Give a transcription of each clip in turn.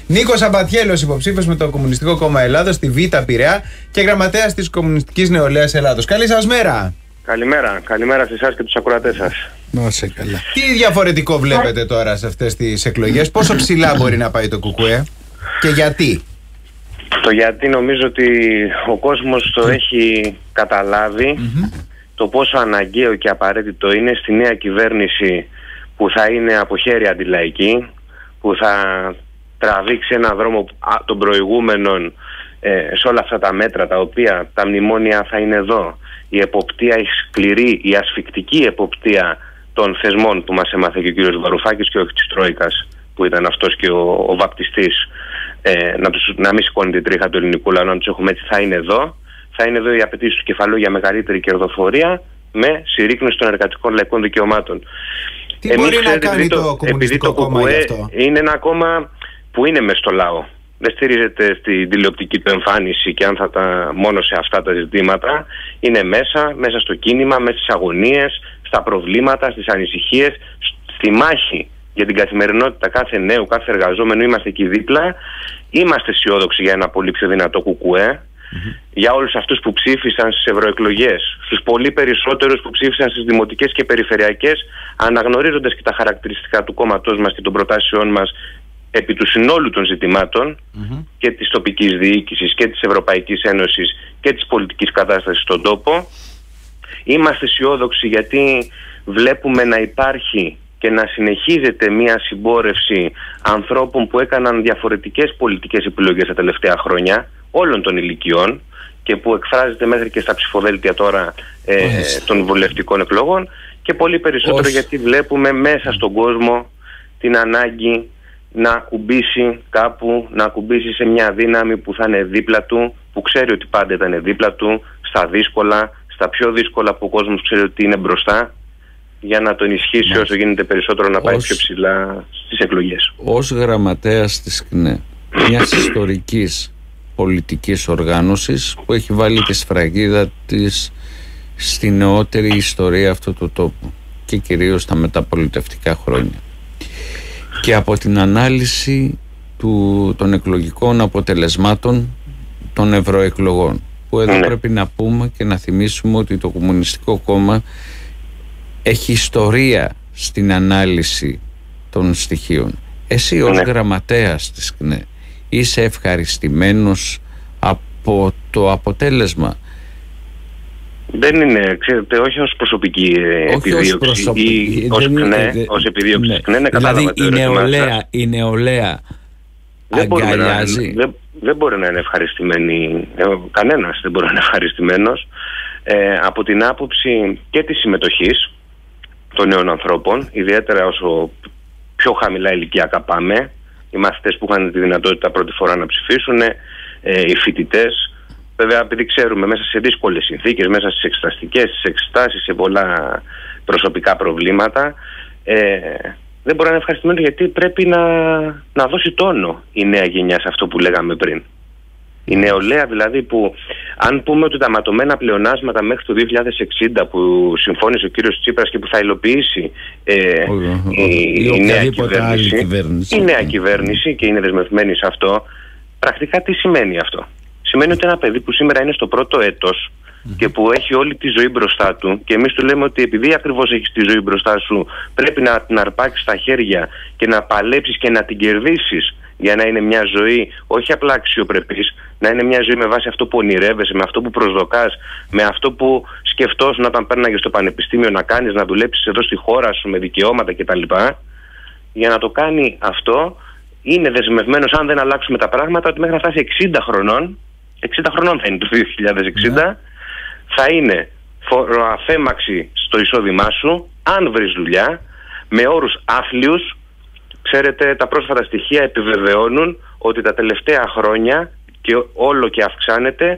Νίκος Αμπατιέλος, υποψήφιος με το Κομμουνιστικό Κόμμα Ελλάδος στη Β' Πειραιά και γραμματέας της Κομμουνιστικής Νεολαίας Ελλάδος. Καλή σας μέρα. Καλημέρα σε εσάς και τους ακροατές σας. Καλά. Τι διαφορετικό βλέπετε τώρα σε αυτές τις εκλογές, πόσο ψηλά μπορεί να πάει το ΚΚΕ και γιατί? Το γιατί νομίζω ότι ο κόσμος το έχει καταλάβει, το πόσο αναγκαίο και απαραίτητο είναι στη νέα κυβέρνηση που θα είναι από χέρι αντιλαϊκή, που θα τραβήξει έναν δρόμο των προηγούμενων σε όλα αυτά τα μέτρα, τα οποία τα μνημόνια θα είναι εδώ. Η εποπτεία, η σκληρή, η ασφικτική εποπτεία των θεσμών που μας έμαθε και ο κύριος Βαρουφάκης και όχι της Τρόικας, που ήταν αυτός και ο βαπτιστής, να μην σηκώνει την τρίχα του ελληνικού λαού, να τους έχουμε έτσι, θα είναι εδώ. Θα είναι εδώ οι απαιτήσεις του κεφαλαίου για μεγαλύτερη κερδοφορία με συρρίκνωση των εργατικών λαϊκών δικαιωμάτων. Τι μπορεί να κάνει το Κομμουνιστικό Κόμμα γι' αυτό? Είναι ένα κόμμα που είναι μες στο λαό. Δεν στηρίζεται στην τηλεοπτική του εμφάνιση και μόνο σε αυτά τα ζητήματα. Είναι μέσα στο κίνημα, μέσα στις αγωνίες, στα προβλήματα, στις ανησυχίες, στη μάχη για την καθημερινότητα κάθε νέου, κάθε εργαζόμενου. Είμαστε εκεί δίπλα. Είμαστε αισιόδοξοι για ένα πολύ πιο δυνατό ΚΚΕ. Για όλους αυτούς που ψήφισαν στις ευρωεκλογές, στους πολύ περισσότερους που ψήφισαν στις δημοτικές και περιφερειακές, αναγνωρίζοντας και τα χαρακτηριστικά του κόμματός μας και των προτάσεών μας επί του συνόλου των ζητημάτων και της τοπικής διοίκησης και της Ευρωπαϊκής Ένωσης και της πολιτικής κατάστασης στον τόπο. Είμαστε αισιόδοξοι γιατί βλέπουμε να υπάρχει και να συνεχίζεται μια συμπόρευση ανθρώπων που έκαναν διαφορετικές πολιτικές επιλογές τα τελευταία χρόνια, όλων των ηλικιών, και που εκφράζεται μέχρι και στα ψηφοδέλτια τώρα των βουλευτικών εκλογών, και πολύ περισσότερο γιατί βλέπουμε μέσα στον κόσμο την ανάγκη να ακουμπήσει κάπου, να ακουμπήσει σε μια δύναμη που θα είναι δίπλα του, που ξέρει ότι πάντα ήταν δίπλα του, στα δύσκολα, στα πιο δύσκολα που ο κόσμος ξέρει ότι είναι μπροστά, για να τον ισχύσει όσο γίνεται περισσότερο να πάει πιο ψηλά στις εκλογές. Ως γραμματέας της ΚΝΕ, μιας ιστορικής πολιτικής οργάνωσης που έχει βάλει τη σφραγίδα της στη νεότερη ιστορία αυτού του τόπου και κυρίως τα μεταπολιτευτικά χρόνια, και από την ανάλυση των εκλογικών αποτελεσμάτων των ευρωεκλογών, που εδώ πρέπει να πούμε και να θυμίσουμε ότι το Κομμουνιστικό Κόμμα έχει ιστορία στην ανάλυση των στοιχείων. Εσύ ως γραμματέας της ΚΝΕ είσαι ευχαριστημένος από το αποτέλεσμα? Δεν είναι, ξέρετε, όχι ως προσωπική επιδίωξη ή ως επιδίωξη της ΚΝΕ. Δηλαδή η νεολαία αγκαλιάζει. Δεν μπορεί να είναι ευχαριστημένη, κανένας δεν μπορεί να είναι ευχαριστημένος από την άποψη και της συμμετοχής των νέων ανθρώπων, ιδιαίτερα όσο πιο χαμηλά ηλικιακά πάμε, οι μαθητές που είχαν τη δυνατότητα πρώτη φορά να ψηφίσουν, οι φοιτητές. Βέβαια, επειδή ξέρουμε μέσα σε δύσκολες συνθήκες, μέσα στις εξεταστικές, στις εξετάσεις, σε πολλά προσωπικά προβλήματα, δεν μπορεί να είναι ευχαριστημένο, γιατί πρέπει να δώσει τόνο η νέα γενιά σε αυτό που λέγαμε πριν. Η νεολαία δηλαδή, που αν πούμε ότι τα ματωμένα πλεονάσματα μέχρι το 2060 που συμφώνησε ο κύριος Τσίπρας και που θα υλοποιήσει η νέα κυβέρνηση και είναι δεσμευμένη σε αυτό, πρακτικά τι σημαίνει αυτό? Σημαίνει ότι ένα παιδί που σήμερα είναι στο πρώτο έτος και που έχει όλη τη ζωή μπροστά του, και εμείς του λέμε ότι επειδή ακριβώς έχεις τη ζωή μπροστά σου πρέπει να την αρπάξεις στα χέρια και να παλέψεις και να την κερδίσεις, για να είναι μια ζωή όχι απλά αξιοπρεπής, να είναι μια ζωή με βάση αυτό που ονειρεύεσαι, με αυτό που προσδοκάς, με αυτό που σκεφτόσουν όταν πέρναγες στο πανεπιστήμιο να κάνεις, να δουλέψεις εδώ στη χώρα σου με δικαιώματα κτλ. Για να το κάνει αυτό είναι δεσμευμένος, αν δεν αλλάξουμε τα πράγματα, ότι μέχρι να φτάσει 60 χρονών θα είναι το 2060, θα είναι φοροαφέμαξη στο εισόδημά σου, αν βρεις δουλειά, με όρους άθλιους. Ξέρετε, τα πρόσφατα στοιχεία επιβεβαιώνουν ότι τα τελευταία χρόνια, και όλο και αυξάνεται,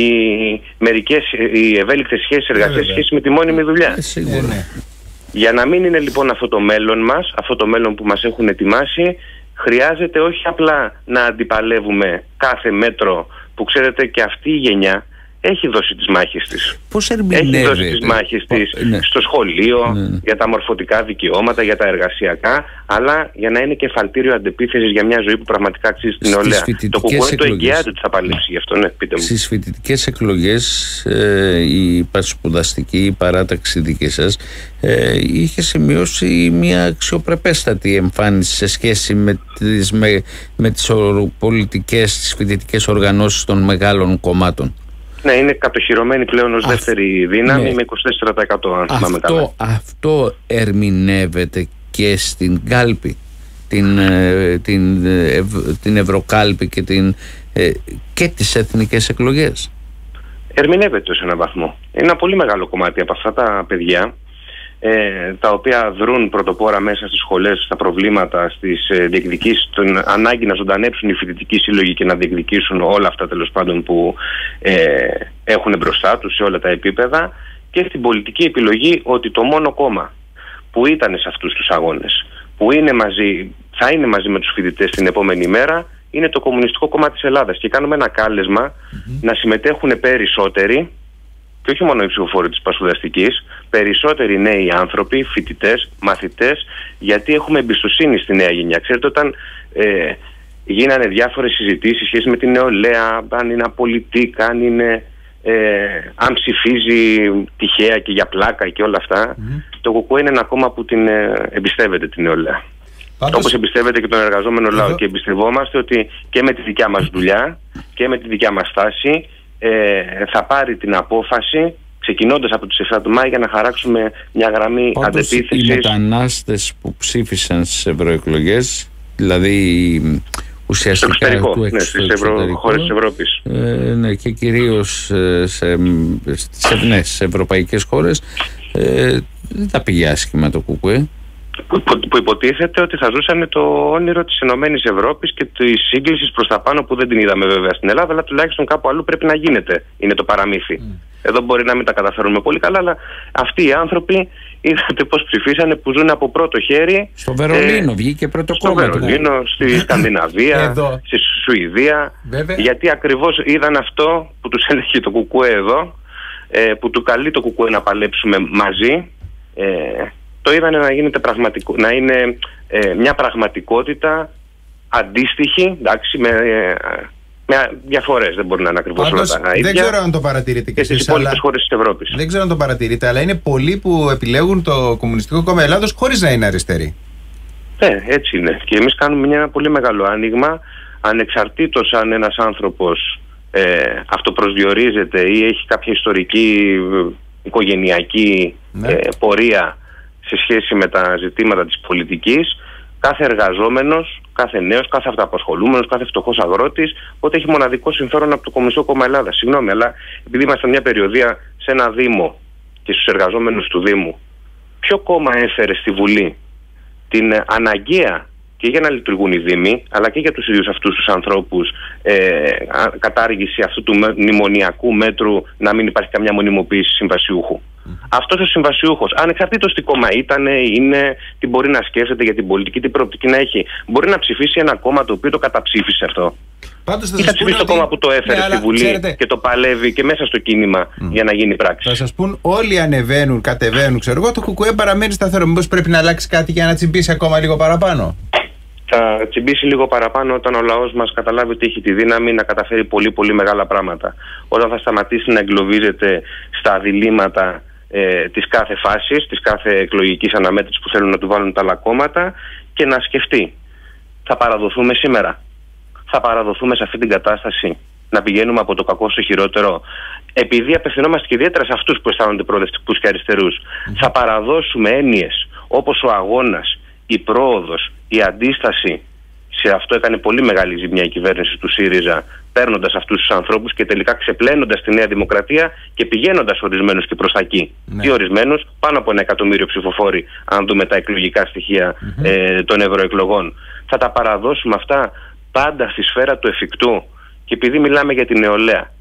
οι ευέλικτες σχέσεις εργασίας σχέση με τη μόνιμη δουλειά. Για να μην είναι λοιπόν αυτό το μέλλον μας, αυτό το μέλλον που μας έχουν ετοιμάσει, χρειάζεται όχι απλά να αντιπαλεύουμε κάθε μέτρο που, ξέρετε, και αυτή η γενιά έχει δώσει τις μάχες της. Πώς ερμηνεύεται? Έχει δώσει τις μάχες της στο σχολείο, για τα μορφωτικά δικαιώματα, για τα εργασιακά, αλλά για να είναι κεφαλτήριο αντεπίθεσης για μια ζωή που πραγματικά αξίζει στην νεολαία. Το ΚΚΕ το εγγυάται ότι θα παλέψει γι' αυτό, ναι, πείτε μου. Στις φοιτητικές εκλογές η Πασπουδαστική, η παράταξη δική σας, είχε σημειώσει μια αξιοπρεπέστατη εμφάνιση σε σχέση με τις πολιτικές, τις φοιτητικές οργανώσεις των μεγάλων κομμάτων. Ναι, είναι κατοχυρωμένη πλέον ως δεύτερη δύναμη, ναι, με 24% αν θυμάμαι καλά. Αυτό ερμηνεύεται και στην κάλπη, την Ευρωκάλπη και τις εθνικές εκλογές. Ερμηνεύεται σε έναν βαθμό. Είναι ένα πολύ μεγάλο κομμάτι από αυτά τα παιδιά, τα οποία δρούν πρωτοπόρα μέσα στις σχολές, στα προβλήματα, στις διεκδικήσεις, την ανάγκη να ζωντανέψουν οι φοιτητικοί σύλλογοι και να διεκδικήσουν όλα αυτά τέλος πάντων που έχουν μπροστά τους σε όλα τα επίπεδα, και στην πολιτική επιλογή ότι το μόνο κόμμα που ήταν σε αυτούς τους αγώνες, που είναι θα είναι μαζί με τους φοιτητές την επόμενη μέρα, είναι το Κομμουνιστικό Κόμμα της Ελλάδας, και κάνουμε ένα κάλεσμα να συμμετέχουν περισσότεροι, και όχι μόνο οι ψηφοφόροι της Πασπουδαστικής, περισσότεροι νέοι άνθρωποι, φοιτητές, μαθητές, γιατί έχουμε εμπιστοσύνη στη νέα γενιά. Ξέρετε, όταν γίνανε διάφορες συζητήσεις σχέση με την νεολαία, αν είναι απολυτικά, αν ψηφίζει τυχαία και για πλάκα και όλα αυτά, το ΚΚΕ είναι ένα κόμμα που την εμπιστεύεται την νεολαία. Όπως εμπιστεύεται και τον εργαζόμενο λαό, και εμπιστευόμαστε ότι και με τη δικιά μας δουλειά και με τη δικιά μας στάση θα πάρει την απόφαση, ξεκινώντας από τις 7 του Μάη, για να χαράξουμε μια γραμμή αντεπίθεσης. Οι μετανάστες που ψήφισαν στις ευρωεκλογές, δηλαδή ουσιαστικά στις χώρες της Ευρώπης, ναι, και κυρίως σε ευρωπαϊκές χώρες, δεν τα πήγε άσχημα το ΚΚΕ. Που υποτίθεται ότι θα ζούσαν το όνειρο της Ενωμένης Ευρώπης και της σύγκλησης προς τα πάνω, που δεν την είδαμε βέβαια στην Ελλάδα, αλλά τουλάχιστον κάπου αλλού πρέπει να γίνεται. Είναι το παραμύθι. Εδώ μπορεί να μην τα καταφέρουμε πολύ καλά, αλλά αυτοί οι άνθρωποι είδατε πώς ψηφίσανε, που ζουν από πρώτο χέρι. Στο Βερολίνο βγήκε πρώτο κόμμα. Στο Βερολίνο, στη Σκανδιναβία, στη Σουηδία. Βέβαια. Γιατί ακριβώς είδαν αυτό που τους έλεγε το ΚΚΕ εδώ, που του καλεί το ΚΚΕ να παλέψουμε μαζί. Το είδανε να γίνεται να είναι μια πραγματικότητα αντίστοιχη, εντάξει, με διαφορές, δεν μπορεί να είναι ακριβώς όλα τα ίδια. Δεν ξέρω αν το παρατηρείτε και στις υπόλοιπες χώρες της Ευρώπης. Δεν ξέρω αν το παρατηρείτε, αλλά είναι πολλοί που επιλέγουν το Κομμουνιστικό Κόμμα Ελλάδος χωρίς να είναι αριστεροί. Έτσι είναι. Και εμείς κάνουμε ένα πολύ μεγάλο άνοιγμα, ανεξαρτήτως αν ένας άνθρωπος αυτοπροσδιορίζεται ή έχει κάποια ιστορική οικογενειακή πορεία σε σχέση με τα ζητήματα της πολιτικής. Κάθε εργαζόμενος, κάθε νέος, κάθε αυτοαπασχολούμενος, κάθε φτωχός αγρότης, ότι έχει μοναδικό συμφέρον από το Κομμουνιστικό Κόμμα Ελλάδας. Συγγνώμη, αλλά επειδή είμαστε μια περιοδία σε ένα Δήμο και στους εργαζόμενους του Δήμου, ποιο κόμμα έφερε στη Βουλή την αναγκαία, και για να λειτουργούν οι Δήμοι, αλλά και για τους ίδιους αυτούς τους ανθρώπους, κατάργηση αυτού του μνημονιακού μέτρου να μην υπάρχει καμιά μονιμοποίηση συμβασιούχου? Αυτός ο συμβασιούχος, ανεξαρτήτως τι κόμμα είναι, τι μπορεί να σκέφτεται για την πολιτική, τι προοπτική να έχει, μπορεί να ψηφίσει ένα κόμμα το οποίο το καταψήφισε αυτό. Ή θα ψηφίσει το κόμμα που το έφερε στη Βουλή, ξέρετε, και το παλεύει και μέσα στο κίνημα για να γίνει πράξη? Θα σας πούν, όλοι ανεβαίνουν, κατεβαίνουν, ξέρω εγώ, το ΚΚΕ παραμένει σταθερό. Μήπως πρέπει να αλλάξει κάτι για να τσιμπήσει ακόμα λίγο παραπάνω? Θα τσιμπήσει λίγο παραπάνω όταν ο λαός μας καταλάβει ότι έχει τη δύναμη να καταφέρει πολύ πολύ μεγάλα πράγματα. Όταν θα σταματήσει να εγκλωβίζεται στα διλήμματα της κάθε φάσης, της κάθε εκλογικής αναμέτρησης που θέλουν να του βάλουν τα άλλα κόμματα, και να σκεφτεί, θα παραδοθούμε σήμερα? Θα παραδοθούμε σε αυτή την κατάσταση να πηγαίνουμε από το κακό στο χειρότερο, επειδή απευθυνόμαστε και ιδιαίτερα σε αυτούς που αισθάνονται προοδευτικούς και αριστερούς? Θα παραδώσουμε έννοιες όπως ο αγώνας, η πρόοδος, η αντίσταση? Σε αυτό έκανε πολύ μεγάλη ζημιά η κυβέρνηση του ΣΥΡΙΖΑ, παίρνοντας αυτούς τους ανθρώπους και τελικά ξεπλένοντας τη Νέα Δημοκρατία και πηγαίνοντας ορισμένους και προς τα εκεί. Τι ορισμένους? Πάνω από 1 εκατομμύριο ψηφοφόροι, αν δούμε τα εκλογικά στοιχεία των ευρωεκλογών. Θα τα παραδώσουμε αυτά πάντα στη σφαίρα του εφικτού? Και επειδή μιλάμε για τη νεολαία,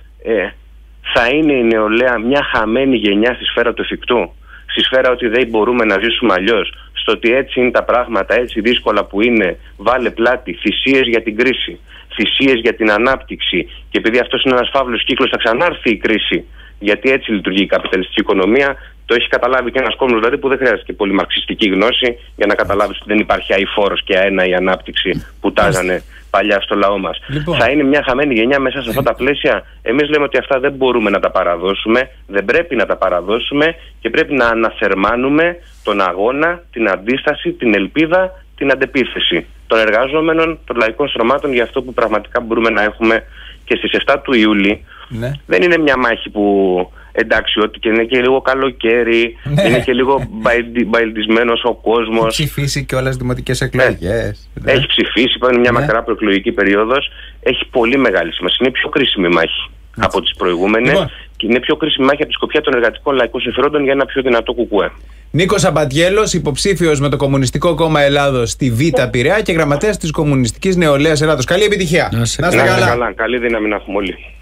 θα είναι η νεολαία μια χαμένη γενιά στη σφαίρα του εφικτού? Στη σφαίρα ότι δεν μπορούμε να ζήσουμε αλλιώς, στο ότι έτσι είναι τα πράγματα, έτσι δύσκολα που είναι, βάλε πλάτη, θυσίες για την κρίση, θυσίες για την ανάπτυξη, και επειδή αυτός είναι ένας φαύλος κύκλος θα ξανάρθει η κρίση, γιατί έτσι λειτουργεί η καπιταλιστική οικονομία. Το έχει καταλάβει και ένας κόσμος δηλαδή που δεν χρειάζεται και πολύ μαρξιστική γνώση για να καταλάβει ότι δεν υπάρχει αειφόρος και αέναη ανάπτυξη που τάζανε παλιά στο λαό μας. Λοιπόν. Θα είναι μια χαμένη γενιά μέσα σε αυτά τα πλαίσια. Εμείς λέμε ότι αυτά δεν μπορούμε να τα παραδώσουμε, δεν πρέπει να τα παραδώσουμε και πρέπει να αναθερμάνουμε τον αγώνα, την αντίσταση, την ελπίδα, την αντεπίθεση των εργαζόμενων, των λαϊκών στρωμάτων για αυτό που πραγματικά μπορούμε να έχουμε και στις 7 του Ιούλη. Ναι. Δεν είναι μια μάχη που εντάξει, ότι και είναι και λίγο καλοκαίρι, ναι, είναι και λίγο μπαϊλντισμένος ο κόσμος. Έχει ψηφίσει και όλες δημοτικές εκλογές. Ναι. Έχει ψηφίσει, υπάρχει μια μακρά προεκλογική περίοδος. Έχει πολύ μεγάλη σημασία. Είναι πιο κρίσιμη μάχη από τις προηγούμενες. Λοιπόν. Και είναι πιο κρίσιμη μάχη από τη σκοπιά των εργατικών λαϊκών συμφερόντων για ένα πιο δυνατό κουκουέ. Νίκος Αμπατιέλος, υποψήφιος με το Κομμουνιστικό Κόμμα Ελλάδος στη Β' Πειραιά και γραμματέας της Κομμουνιστικής Νεολαίας Ελλάδος. Καλή επιτυχία. Να είστε καλά. Καλή δύναμη να έχουμε όλοι.